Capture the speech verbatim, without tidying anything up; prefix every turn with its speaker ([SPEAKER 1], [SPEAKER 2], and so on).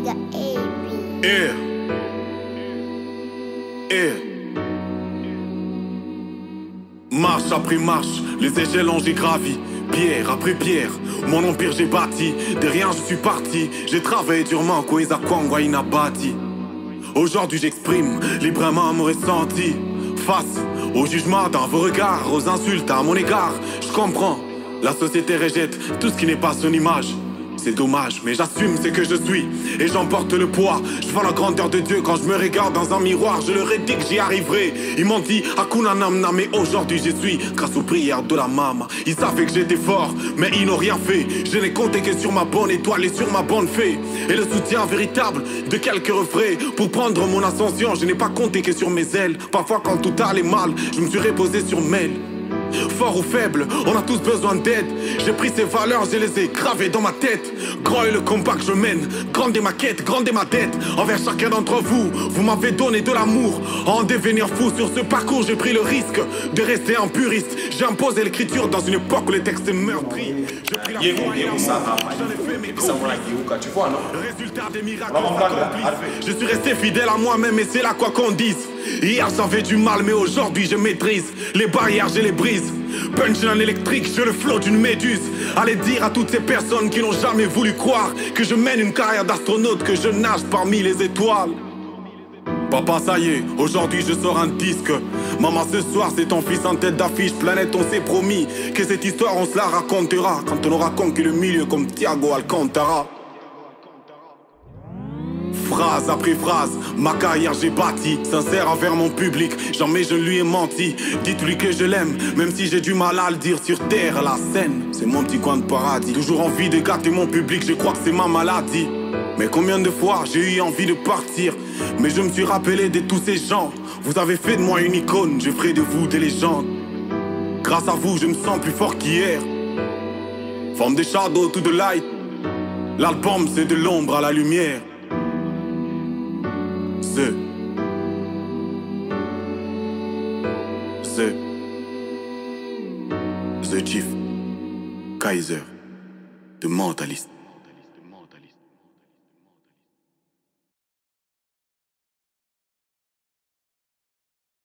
[SPEAKER 1] nigga A B.
[SPEAKER 2] Yeah. Yeah. Marche après marche, les échelons j'ai gravi. Pierre après pierre, mon empire j'ai bâti. De rien je suis parti, j'ai travaillé durement, Kweza Kwangwa inabati. Aujourd'hui j'exprime librement mon ressenti. Face au jugement dans vos regards, aux insultes à mon égard, je comprends, la société rejette tout ce qui n'est pas son image. C'est dommage, mais j'assume ce que je suis et j'emporte le poids. Je vois la grandeur de Dieu quand je me regarde dans un miroir. Je leur ai dit que j'y arriverai. Ils m'ont dit Hakuna Namna, mais aujourd'hui j'y suis grâce aux prières de la maman. Ils savaient que j'étais fort, mais ils n'ont rien fait. Je n'ai compté que sur ma bonne étoile et sur ma bonne fée. Et le soutien véritable de quelques refrains pour prendre mon ascension. Je n'ai pas compté que sur mes ailes. Parfois quand tout allait mal, je me suis reposé sur mes. Fort ou faible, on a tous besoin d'aide. J'ai pris ces valeurs, je les ai gravées dans ma tête. Grand est le combat que je mène, grande est ma quête, grande est ma dette. Envers chacun d'entre vous, vous m'avez donné de l'amour. En devenir fou sur ce parcours, j'ai pris le risque de rester un puriste. J'ai imposé l'écriture dans une époque où les textes meurtris. J'ai pris la foi et l'amour, j'en ai fait mes conflits. Résultat des miracles accomplis. Je suis resté fidèle à moi-même et c'est là quoi qu'on dise. Hier j'avais du mal mais aujourd'hui je maîtrise. Les barrières je les brise. Punchline électrique, je le flot d'une méduse. Allez dire à toutes ces personnes qui n'ont jamais voulu croire que je mène une carrière d'astronaute, que je nage parmi les étoiles. Papa ça y est, aujourd'hui je sors un disque. Maman ce soir c'est ton fils en tête d'affiche. Planète on s'est promis que cette histoire on se la racontera quand on aura conquis le milieu comme Thiago Alcantara. Phrase après phrase, ma carrière j'ai bâti. Sincère envers mon public, jamais je ne lui ai menti. Dites-lui que je l'aime, même si j'ai du mal à le dire. Sur terre, la scène, c'est mon petit coin de paradis. Toujours envie de gâter mon public, je crois que c'est ma maladie. Mais combien de fois j'ai eu envie de partir, mais je me suis rappelé de tous ces gens. Vous avez fait de moi une icône, je ferai de vous des légendes. Grâce à vous, je me sens plus fort qu'hier. From the shadow to the light, l'album c'est de l'ombre à la lumière. The, the, the Chief Kaiser, the Mentalist.